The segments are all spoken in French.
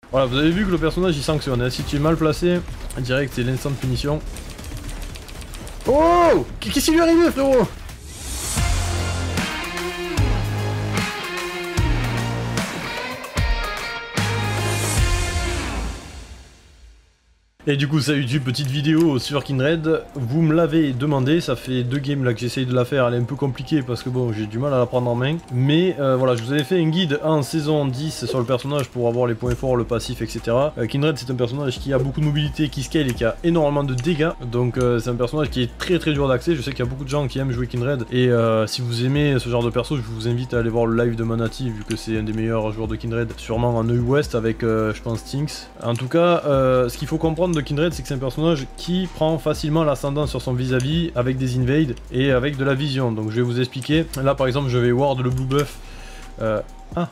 Voilà, vous avez vu que le personnage il sanctionne, hein. Si tu es mal placé, direct c'est l'instant de punition. Oh! Qu'est-ce qui lui est arrivé, frérot? Et du coup, ça YouTube, petite vidéo sur Kindred. Vous me l'avez demandé, ça fait 2 games là que j'essaye de la faire. Elle est un peu compliquée parce que bon, j'ai du mal à la prendre en main. Mais voilà, je vous avais fait un guide en saison 10 sur le personnage pour avoir les points forts, le passif, etc. Kindred, c'est un personnage qui a beaucoup de mobilité, qui scale et qui a énormément de dégâts. Donc c'est un personnage qui est très dur d'accès. Je sais qu'il y a beaucoup de gens qui aiment jouer Kindred. Et si vous aimez ce genre de perso, je vous invite à aller voir le live de Manati, vu que c'est un des meilleurs joueurs de Kindred, sûrement en EU West avec, je pense, Stinks. En tout cas, ce qu'il faut comprendre de Kindred, c'est que c'est un personnage qui prend facilement l'ascendant sur son vis-à-vis avec des invades et avec de la vision. Donc je vais vous expliquer. Là par exemple je vais ward le blue buff. Ah,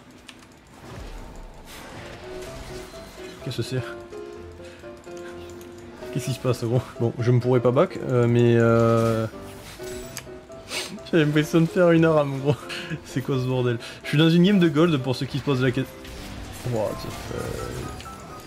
qu'est-ce que c'est? Qu'est-ce qui se passe gros? Bon, je me pourrais pas back, mais j'ai l'impression de faire une arame gros. C'est quoi ce bordel? Je suis dans une game de gold pour ceux qui se posent la question. What the fuck?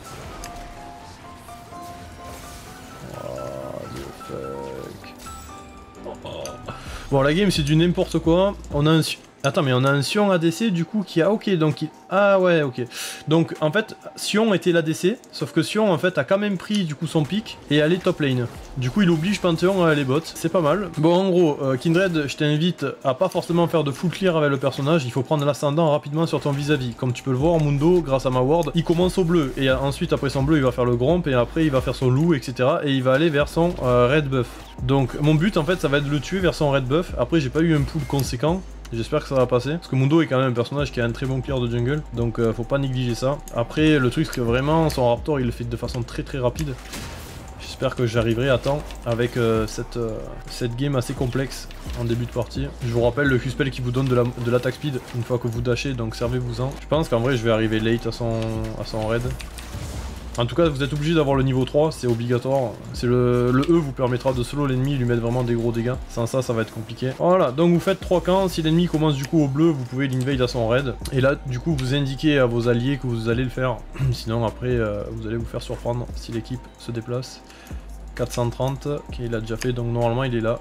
Bon, la game c'est du n'importe quoi. On a un... Attends, mais on a un Sion ADC du coup qui a... Ok, donc... Ah ouais, ok. Donc en fait, Sion était l'ADC, sauf que Sion en fait a quand même pris du coup son pick et aller top lane. Du coup il oblige Panthéon à aller bot, c'est pas mal. Bon en gros, Kindred, je t'invite à pas forcément faire de full clear avec le personnage, il faut prendre l'ascendant rapidement sur ton vis-à-vis. Comme tu peux le voir, Mundo, grâce à ma ward, il commence au bleu, et ensuite après son bleu il va faire le gromp, et après il va faire son loup, etc. Et il va aller vers son red buff. Donc mon but en fait ça va être de le tuer vers son red buff, après j'ai pas eu un pool conséquent. J'espère que ça va passer, parce que Mundo est quand même un personnage qui a un très bon clear de jungle, donc faut pas négliger ça. Après le truc c'est que vraiment son Raptor il le fait de façon très rapide. J'espère que j'arriverai à temps avec cette game assez complexe en début de partie. Je vous rappelle le Q-spell qui vous donne de l'attaque speed une fois que vous dashez, donc servez-vous-en. Je pense qu'en vrai je vais arriver late à son raid. En tout cas, vous êtes obligé d'avoir le niveau 3, c'est obligatoire. C'est le E vous permettra de solo l'ennemi et lui mettre vraiment des gros dégâts. Sans ça, ça va être compliqué. Voilà, donc vous faites 3 camps. Si l'ennemi commence du coup au bleu, vous pouvez l'invade à son raid. Et là, du coup, vous indiquez à vos alliés que vous allez le faire. Sinon, après, vous allez vous faire surprendre si l'équipe se déplace. 430, ok, il a déjà fait, donc normalement, il est là.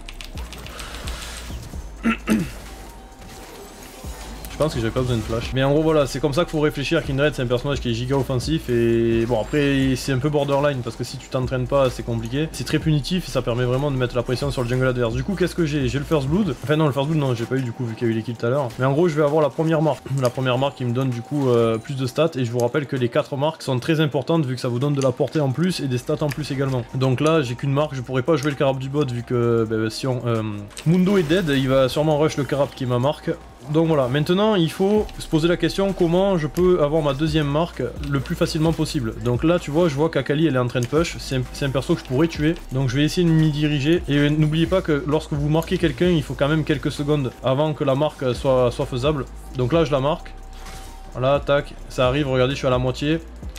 Je pense que j'avais pas besoin de flash. Mais en gros voilà, c'est comme ça qu'il faut réfléchir. Kindred c'est un personnage qui est giga offensif et bon après c'est un peu borderline parce que si tu t'entraînes pas c'est compliqué. C'est très punitif et ça permet vraiment de mettre la pression sur le jungle adverse. Du coup qu'est-ce que j'ai? J'ai le first blood. Enfin non le first blood non j'ai pas eu du coup vu qu'il y a eu l'équipe tout à l'heure. Mais en gros je vais avoir la première marque. La première marque qui me donne du coup plus de stats et je vous rappelle que les 4 marques sont très importantes vu que ça vous donne de la portée en plus et des stats en plus également. Donc là j'ai qu'une marque, je pourrais pas jouer le carap du bot vu que si Mundo est dead, il va sûrement rush le carap qui est ma marque. Donc voilà, maintenant il faut se poser la question comment je peux avoir ma deuxième marque le plus facilement possible. Donc là tu vois, je vois qu'Akali elle est en train de push, c'est un perso que je pourrais tuer. Donc je vais essayer de m'y diriger. Et n'oubliez pas que lorsque vous marquez quelqu'un, il faut quand même quelques secondes avant que la marque soit faisable. Donc là je la marque. Voilà, tac, ça arrive, regardez je suis à la moitié.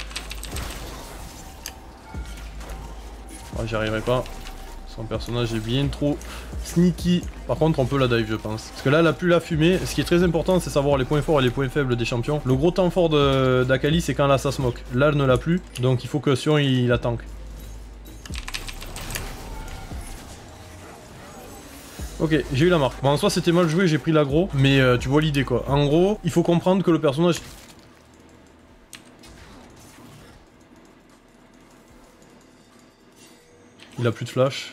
Oh, j'y arriverai pas. Son personnage est bien trop sneaky. Par contre on peut la dive je pense. Parce que là elle a plus la fumée. Ce qui est très important c'est savoir les points forts et les points faibles des champions. Le gros temps fort d'Akali c'est quand elle a sa smoke. Là elle ne l'a plus. Donc il faut que Sion il la tank. Ok, j'ai eu la marque. Bon en soi c'était mal joué, j'ai pris l'aggro. Mais tu vois l'idée quoi. En gros, il faut comprendre que le personnage... Il a plus de flash.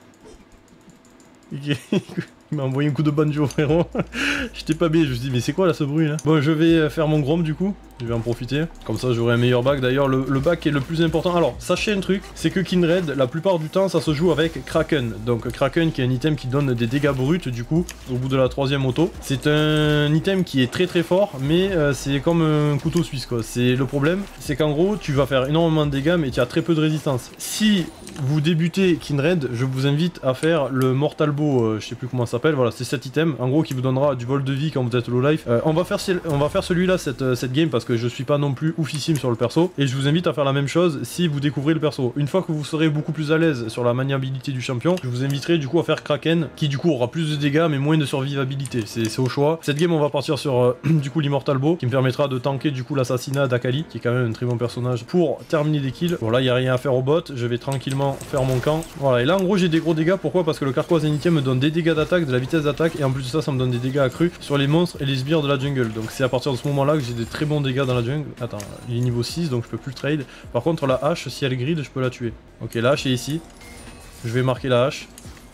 Il m'a envoyé un coup de banjo frérot. J'étais pas bien, je me suis dit mais c'est quoi là ce bruit là? Bon je vais faire mon grom du coup. Je vais en profiter. Comme ça j'aurai un meilleur back. D'ailleurs le back est le plus important. Alors sachez un truc, c'est que Kindred la plupart du temps ça se joue avec Kraken. Donc Kraken qui est un item qui donne des dégâts bruts du coup au bout de la 3ème auto. C'est un item qui est très fort mais c'est comme un couteau suisse quoi. C'est le problème, c'est qu'en gros tu vas faire énormément de dégâts mais tu as très peu de résistance. Si vous débutez Kindred, je vous invite à faire le Mortal Bow, je sais plus comment ça s'appelle, voilà c'est cet item en gros qui vous donnera du vol de vie quand vous êtes low life. On va faire celui-là cette game parce parce que je suis pas non plus oufissime sur le perso. Et je vous invite à faire la même chose si vous découvrez le perso. Une fois que vous serez beaucoup plus à l'aise sur la maniabilité du champion, je vous inviterai du coup à faire Kraken, qui du coup aura plus de dégâts mais moins de survivabilité. C'est au choix. Cette game on va partir sur du coup l'Immortal Bow, qui me permettra de tanker du coup l'assassinat d'Akali, qui est quand même un très bon personnage, pour terminer des kills. Voilà, il n'y a rien à faire au bot, je vais tranquillement faire mon camp. Voilà, et là en gros j'ai des gros dégâts, pourquoi? Parce que le carquois zénithien me donne des dégâts d'attaque, de la vitesse d'attaque, et en plus de ça, ça me donne des dégâts accrus sur les monstres et les sbires de la jungle. Donc c'est à partir de ce moment-là que j'ai des très bons dégâts dans la jungle. Attends, il est niveau 6, donc je peux plus le trade. Par contre la hache, si elle grid, je peux la tuer. Ok, la hache est ici. Je vais marquer la hache.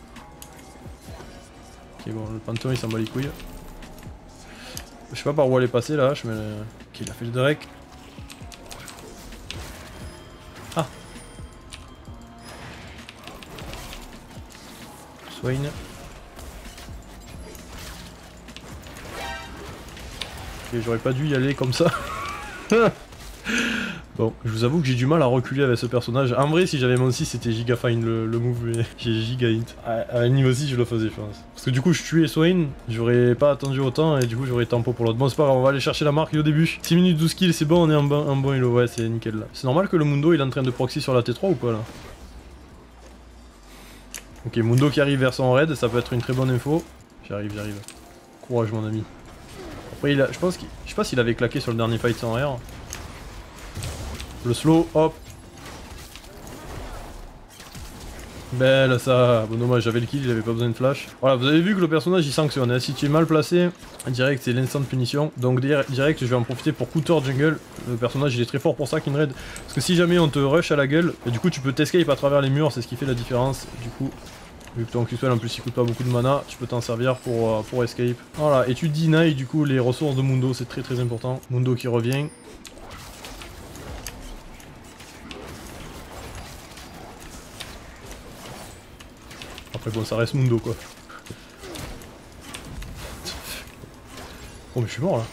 Ok, bon, le panthéon il s'en bat les couilles. Je sais pas par où elle est passée la hache, mais... Ok, il a fait le Drake. Ah. Swain. Ok, j'aurais pas dû y aller comme ça. Bon, je vous avoue que j'ai du mal à reculer avec ce personnage. En vrai, si j'avais mon 6, c'était giga fine le move, mais j'ai giga hint. À niveau 6, je le faisais, je pense. Parce que du coup, je tuais Swain, j'aurais pas attendu autant, et du coup, j'aurais tempo pour l'autre. Bon, c'est pas grave, on va aller chercher la marque au début. 6 minutes 12 kills, c'est bon, on est en bon elo, ouais, c'est nickel là. C'est normal que le Mundo, il est en train de proxy sur la T3 ou pas là? Ok, Mundo qui arrive vers son raid, ça peut être une très bonne info. J'arrive. Courage, mon ami. Après, je sais pas s'il avait claqué sur le dernier fight sans R. Le slow, hop. Belle ça. Bon dommage, j'avais le kill, il avait pas besoin de flash. Voilà, vous avez vu que le personnage il sanctionne, hein. Si tu es mal placé, direct c'est l'instant de punition. Donc direct je vais en profiter pour counter jungle. Le personnage il est très fort pour ça, Kindred. Parce que si jamais on te rush à la gueule, et du coup tu peux t'escape à travers les murs, c'est ce qui fait la différence. Du coup, vu que ton Q-Spell en plus il coûte pas beaucoup de mana, tu peux t'en servir pour escape. Voilà, et tu deny du coup les ressources de Mundo, c'est très important. Mundo qui revient. Après bon, ça reste Mundo quoi. Oh mais je suis mort là.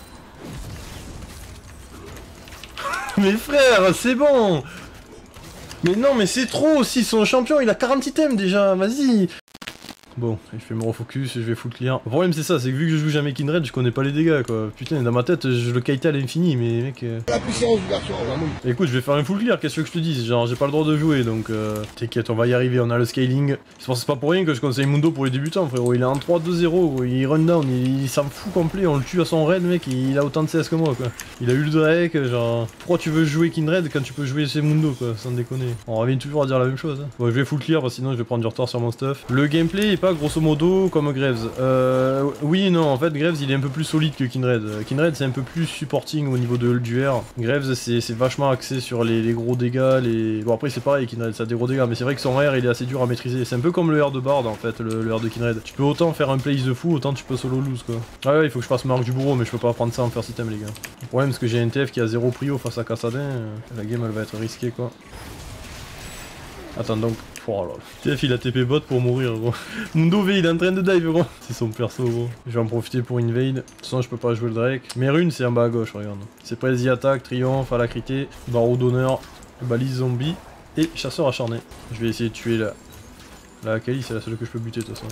Mais frère, c'est bon. Mais non mais c'est trop aussi, son champion il a 40 items déjà, vas-y. Bon, je fais me refocus, je vais full clear. Le problème c'est ça, c'est que vu que je joue jamais Kindred, je connais pas les dégâts quoi. Putain, dans ma tête, je le kite à l'infini, mais mec... La puissance du garçon, vraiment. Écoute, je vais faire un full clear, qu'est-ce que je te dis? Genre, j'ai pas le droit de jouer, donc... T'inquiète, on va y arriver, on a le scaling. C'est pas pour rien que je conseille Mundo pour les débutants, frérot. Il est en 3-2-0, il run down, il s'en fout complet, on le tue à son raid, mec, il a autant de CS que moi, quoi. Il a eu le Drake, genre... Pourquoi tu veux jouer Kindred quand tu peux jouer chez Mundo, quoi, sans déconner? On revient toujours à dire la même chose, hein. Bon, je vais full clear, parce que sinon je vais prendre du retard sur mon stuff. Le gameplay est pas grosso modo comme Graves. Oui et non, en fait Graves il est un peu plus solide que Kindred. Kindred c'est un peu plus supporting au niveau de du R. Graves c'est vachement axé sur les gros dégâts, Bon après c'est pareil, Kindred ça a des gros dégâts, mais c'est vrai que son R il est assez dur à maîtriser. C'est un peu comme le R de Bard en fait, le R de Kindred. Tu peux autant faire un place de fou, autant tu peux solo lose quoi. Ah ouais, il faut que je fasse marque du bourreau, mais je peux pas prendre ça en first item les gars. Le problème c'est que j'ai un TF qui a 0 prio face à Kassadin, la game elle va être risquée quoi. Attends donc... Oh là là. TF il a TP bot pour mourir gros. Mundo V il est en train de dive gros. C'est son perso gros. Je vais en profiter pour invade. De toute façon je peux pas jouer le Drake. Mes runes c'est en bas à gauche regarde. C'est Prezi attaque, triomphe, alacrité, barreau d'honneur, balise zombie et chasseur acharné. Je vais essayer de tuer la Akali, c'est la seule que je peux buter de toute façon.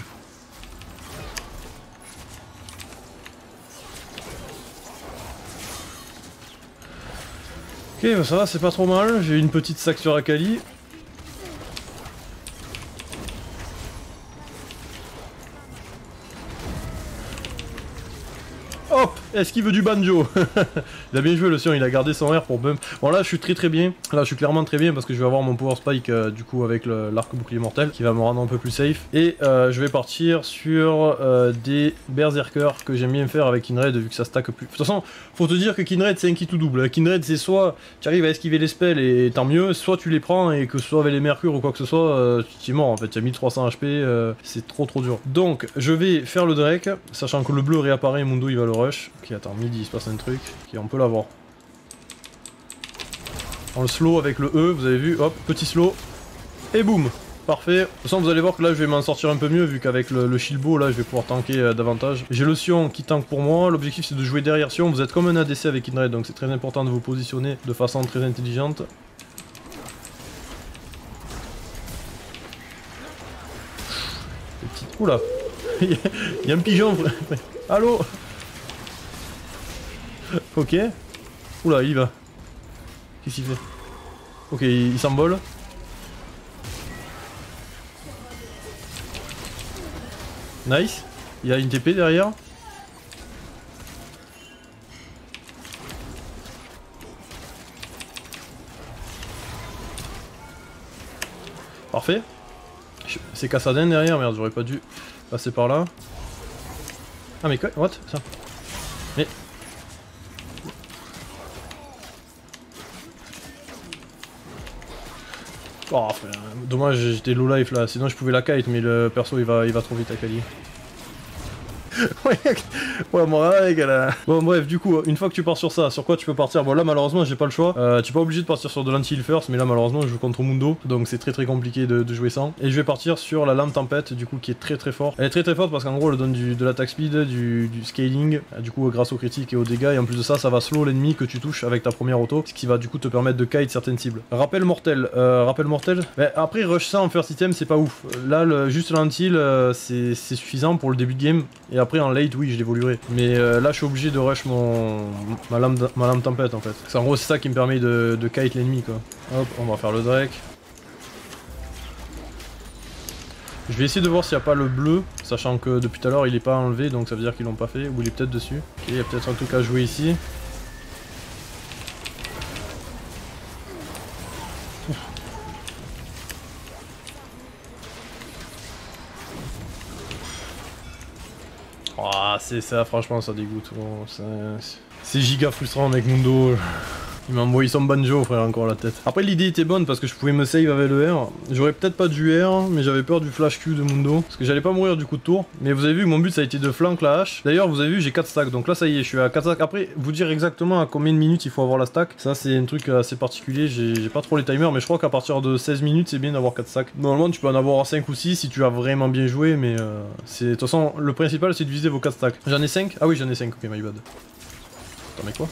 Ok bah ça va, c'est pas trop mal. J'ai une petite sac sur Akali. Hop, est-ce qu'il veut du banjo? Il a bien joué le Sion, il a gardé son R pour bump. Bon là je suis très bien, là je suis clairement très bien parce que je vais avoir mon power spike du coup avec l'arc bouclier mortel qui va me rendre un peu plus safe. Et je vais partir sur des berserkers que j'aime bien faire avec Kindred vu que ça stack plus. De toute façon, faut te dire que Kindred c'est un kit tout double. Kindred c'est soit tu arrives à esquiver les spells et tant mieux, soit tu les prends et que ce soit avec les mercures ou quoi que ce soit, tu es mort en fait, tu as 1300 HP, c'est trop dur. Donc je vais faire le Drake, sachant que le bleu réapparaît, Mundo il va le rush. Ok attends, midi il se passe un truc, ok on peut l'avoir. On le slow avec le E, vous avez vu, hop, petit slow, et boum, parfait. De toute façon vous allez voir que là je vais m'en sortir un peu mieux vu qu'avec le Shilbo là je vais pouvoir tanker davantage. J'ai le Sion qui tank pour moi, l'objectif c'est de jouer derrière Sion, vous êtes comme un ADC avec Kindred donc c'est très important de vous positionner de façon très intelligente. Oula, il y a un pigeon frère. Allô. Ok. Oula, il y va. Qu'est-ce qu'il fait? Ok, il s'envole. Nice. Il y a une TP derrière. Parfait. C'est Kassadin derrière, merde, j'aurais pas dû passer par là. Ah mais quoi? What? Ça? Mais... Oh, frère, dommage, j'étais low life là, sinon je pouvais la kite, mais le perso il va trop vite à Kali. Ouais, mon règle, là. Bon, bref, du coup, une fois que tu pars sur ça, sur quoi tu peux partir? Bon, là, malheureusement, j'ai pas le choix. Tu es pas obligé de partir sur de l'anti-heal first, mais là, malheureusement, je joue contre Mundo, donc c'est très compliqué de jouer sans. Et je vais partir sur la lame tempête, du coup, qui est très fort. Elle est très forte parce qu'en gros, elle donne de l'attaque speed, du scaling, du coup, grâce aux critiques et aux dégâts. Et en plus de ça, ça va slow l'ennemi que tu touches avec ta première auto, ce qui va du coup te permettre de kite certaines cibles. Rappel mortel. Mais après, rush ça en first item, c'est pas ouf. Là, juste l'anti-heal, c'est suffisant pour le début de game. Et après, en late, oui, je l'évoluerai. Mais là, je suis obligé de rush ma lame tempête en fait. En gros, c'est ça qui me permet de kite l'ennemi quoi. Hop, on va faire le Drake. Je vais essayer de voir s'il n'y a pas le bleu, sachant que depuis tout à l'heure il est pas enlevé, donc ça veut dire qu'ils l'ont pas fait, ou il est peut-être dessus. Ok, il y a peut-être un truc à jouer ici. Ah, c'est ça, franchement, ça dégoûte. Bon, c'est giga frustrant avec Mundo. Il m'a envoyé son banjo, frère, encore la tête. Après, l'idée était bonne parce que je pouvais me save avec le R. J'aurais peut-être pas dû R, mais j'avais peur du flash Q de Mundo. Parce que j'allais pas mourir du coup de tour. Mais vous avez vu que mon but ça a été de flank la hache. D'ailleurs, vous avez vu, j'ai 4 stacks. Donc là, ça y est, je suis à 4 stacks. Après, vous dire exactement à combien de minutes il faut avoir la stack. Ça, c'est un truc assez particulier. J'ai pas trop les timers, mais je crois qu'à partir de 16 minutes, c'est bien d'avoir 4 stacks. Normalement, tu peux en avoir 5 ou 6 si tu as vraiment bien joué. Mais de toute façon, le principal, c'est de viser vos 4 stacks. J'en ai 5? Ah oui, j'en ai 5. Ok, my bad. Attends, mais quoi?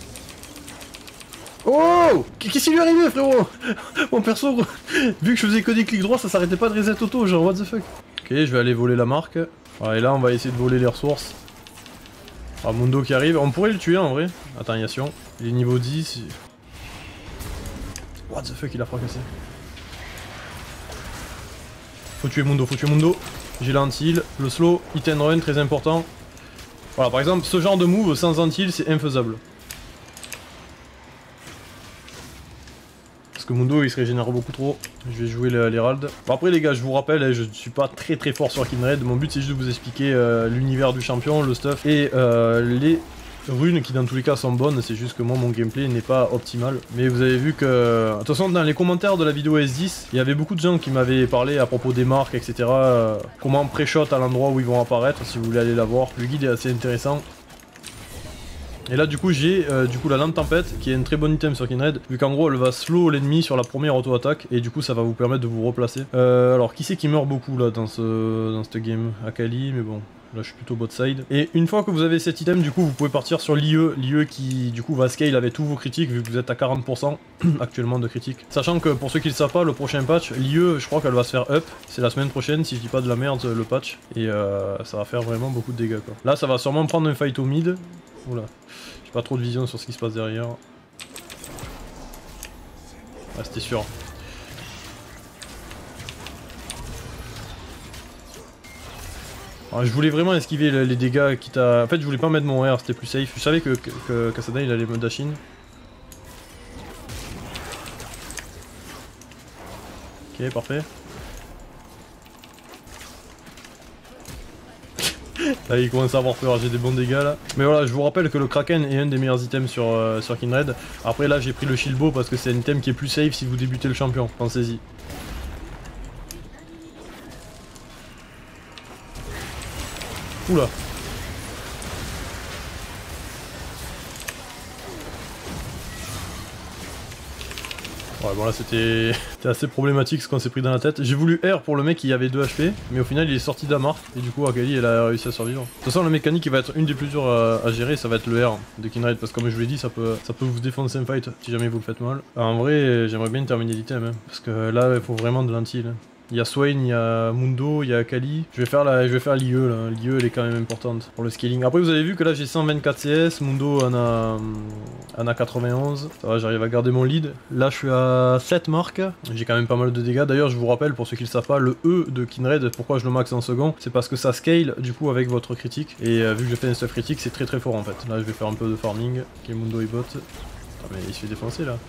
Oh! Qu'est-ce qui lui est arrivé, frérot? Mon perso, vu que je faisais que des clics droits, ça s'arrêtait pas de reset auto, genre what the fuck. Ok, je vais aller voler la marque. Ouais, et là, on va essayer de voler les ressources. Ah, Mundo qui arrive. On pourrait le tuer en vrai. Attention, il est niveau 10. What the fuck, il a fracassé. Faut tuer Mundo, J'ai l'anti-heal, le slow, hit and run, très important. Voilà, par exemple, ce genre de move sans anti-heal, c'est infaisable. Que Mundo il se régénère beaucoup trop. Je vais jouer l'Herald. Bon après les gars, je vous rappelle, je suis pas très fort sur Kindred. Mon but c'est juste de vous expliquer l'univers du champion, le stuff et les runes qui dans tous les cas sont bonnes. C'est juste que moi mon gameplay n'est pas optimal. Mais vous avez vu que... De toute façon dans les commentaires de la vidéo S10, il y avait beaucoup de gens qui m'avaient parlé à propos des marques, etc. Comment pré-shot à l'endroit où ils vont apparaître, si vous voulez aller la voir. Le guide est assez intéressant. Et là du coup j'ai la lame tempête qui est un très bon item sur Kindred, vu qu'en gros elle va slow l'ennemi sur la première auto-attaque et du coup ça va vous permettre de vous replacer. Alors qui c'est qui meurt beaucoup là dans cette game? Akali, mais bon, là je suis plutôt bot side. Et une fois que vous avez cet item, du coup vous pouvez partir sur l'IE qui du coup va scale avec tous vos critiques vu que vous êtes à 40% actuellement de critiques. Sachant que pour ceux qui le savent pas, le prochain patch, l'IE je crois qu'elle va se faire up, c'est la semaine prochaine si je dis pas de la merde le patch. Et ça va faire vraiment beaucoup de dégâts quoi. Là ça va sûrement prendre un fight au mid. Oula, j'ai pas trop de vision sur ce qui se passe derrière. Ah, c'était sûr. Alors, je voulais vraiment esquiver les dégâts quitte à... En fait, je voulais pas mettre mon R, c'était plus safe. Je savais que Kassadin il allait me dash in. Ok, parfait. Là il commence à avoir peur, j'ai des bons dégâts là. Mais voilà, je vous rappelle que le Kraken est un des meilleurs items sur Kindred. Après là j'ai pris le Shieldbow parce que c'est un item qui est plus safe si vous débutez le champion, pensez-y. Oula. Ouais bon là c'était assez problématique ce qu'on s'est pris dans la tête. J'ai voulu R pour le mec qui avait 2 HP, mais au final il est sorti d'Amar, et du coup Akali elle a réussi à survivre. De toute façon la mécanique qui va être une des plus dures à gérer, ça va être le R de Kindred, parce que comme je vous l'ai dit ça peut vous défoncer un fight si jamais vous le faites mal. En vrai j'aimerais bien terminer l'item, hein, parce que là il faut vraiment de l'anti. Il y a Swain, il y a Mundo, il y a Akali. Je vais faire l'IE là. L'IE elle est quand même importante pour le scaling. Après vous avez vu que là j'ai 124 CS, Mundo en a 91. Ça va, j'arrive à garder mon lead. Là je suis à 7 marques. J'ai quand même pas mal de dégâts. D'ailleurs je vous rappelle pour ceux qui le savent pas, le E de Kindred, pourquoi je le max en second, c'est parce que ça scale du coup avec votre critique. Et vu que je fais un stuff critique, c'est très fort en fait. Là je vais faire un peu de farming. Ok, Mundo il bot. Ah mais il se fait défoncer là.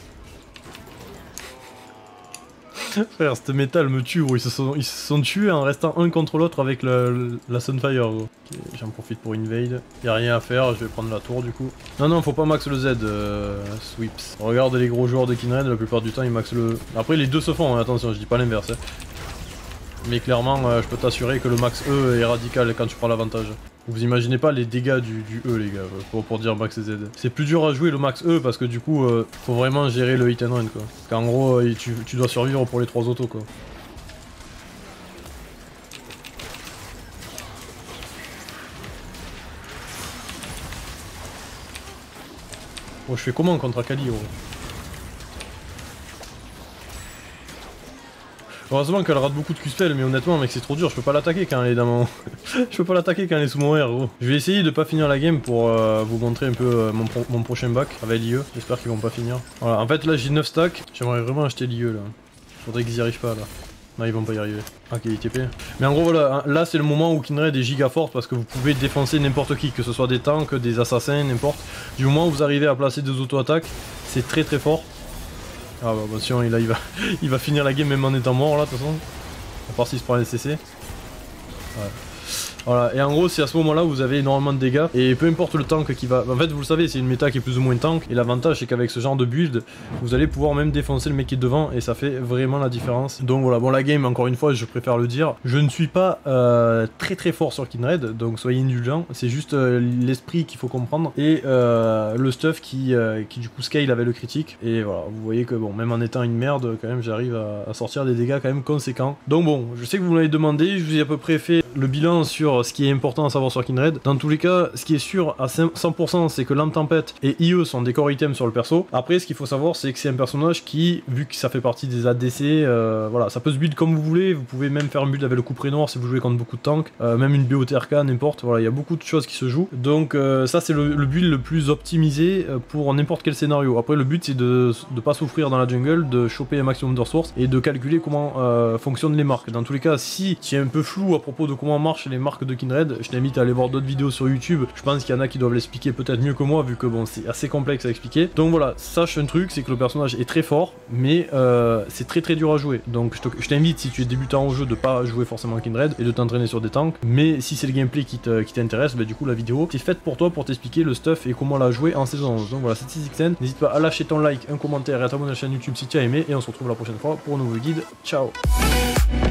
Frère, cette métal me tue gros, ils se sont tués en restant un contre l'autre avec la Sunfire gros. Okay, j'en profite pour invade. Y'a rien à faire, je vais prendre la tour du coup. Non, faut pas max le Z, sweeps. Regarde les gros joueurs de Kindred, la plupart du temps ils max le... Après les deux se font, hein, attention, je dis pas l'inverse. Hein. Mais clairement, je peux t'assurer que le max E est radical quand tu prends l'avantage. Vous imaginez pas les dégâts du E les gars, pour dire max et Z. C'est plus dur à jouer le max E parce que du coup, faut vraiment gérer le hit and run quoi. Parce qu'en gros, tu dois survivre pour les 3 autos quoi. Oh, je fais comment contre Akali gros? Heureusement qu'elle rate beaucoup de Q-spell, mais honnêtement mec c'est trop dur, je peux pas l'attaquer quand elle est dans mon... je peux pas l'attaquer quand elle est sous mon R gros. Je vais essayer de pas finir la game pour vous montrer un peu mon prochain back avec l'IE, j'espère qu'ils vont pas finir. Voilà, en fait là j'ai 9 stacks, j'aimerais vraiment acheter l'IE là. Faudrait qu'ils y arrivent pas là. Non ils vont pas y arriver. Ok ITP. Mais en gros voilà, là c'est le moment où Kindred est giga forte parce que vous pouvez défoncer n'importe qui, que ce soit des tanks, des assassins, n'importe. Du moment où vous arrivez à placer des auto-attaques, c'est très fort. Ah bah attention, là, il va finir la game même en étant mort là de toute façon. À part s'il se prend un CC. Ouais. Voilà, et en gros c'est à ce moment là où vous avez énormément de dégâts, et peu importe le tank qui va... En fait vous le savez, c'est une méta qui est plus ou moins tank, et l'avantage c'est qu'avec ce genre de build, vous allez pouvoir même défoncer le mec qui est devant, et ça fait vraiment la différence. Donc voilà, bon la game, encore une fois, je préfère le dire, je ne suis pas très fort sur Kindred, donc soyez indulgents, c'est juste l'esprit qu'il faut comprendre, et le stuff qui du coup scale avec le critique, et voilà, vous voyez que bon, même en étant une merde, quand même j'arrive à sortir des dégâts quand même conséquents. Donc bon, je sais que vous m'avez demandé, je vous ai à peu près fait le bilan sur ce qui est important à savoir sur Kindred. Dans tous les cas, ce qui est sûr à 100%, c'est que Lame Tempête et IE sont des core items sur le perso. Après, ce qu'il faut savoir, c'est que c'est un personnage qui, vu que ça fait partie des ADC, voilà, ça peut se build comme vous voulez. Vous pouvez même faire un build avec le couperet noir si vous jouez contre beaucoup de tanks, même une BOTRK, n'importe. Voilà, il y a beaucoup de choses qui se jouent. Donc ça, c'est le build le plus optimisé pour n'importe quel scénario. Après, le but, c'est de pas souffrir dans la jungle, de choper un maximum de ressources et de calculer comment fonctionnent les marques. Dans tous les cas, si tu es un peu flou à propos de comment marchent les marques de Kindred, je t'invite à aller voir d'autres vidéos sur YouTube. Je pense qu'il y en a qui doivent l'expliquer peut-être mieux que moi, vu que bon, c'est assez complexe à expliquer. Donc voilà, sache un truc, c'est que le personnage est très fort, mais c'est très dur à jouer. Donc je t'invite, si tu es débutant au jeu, de pas jouer forcément Kindred et de t'entraîner sur des tanks. Mais si c'est le gameplay qui t'intéresse, bah, du coup la vidéo c'est faite pour toi, pour t'expliquer le stuff et comment la jouer en saison 11. Donc voilà, c'est 6xn. N'hésite pas à lâcher ton like, un commentaire et à t'abonner à la chaîne YouTube si tu as aimé. Et on se retrouve la prochaine fois pour un nouveau guide. Ciao.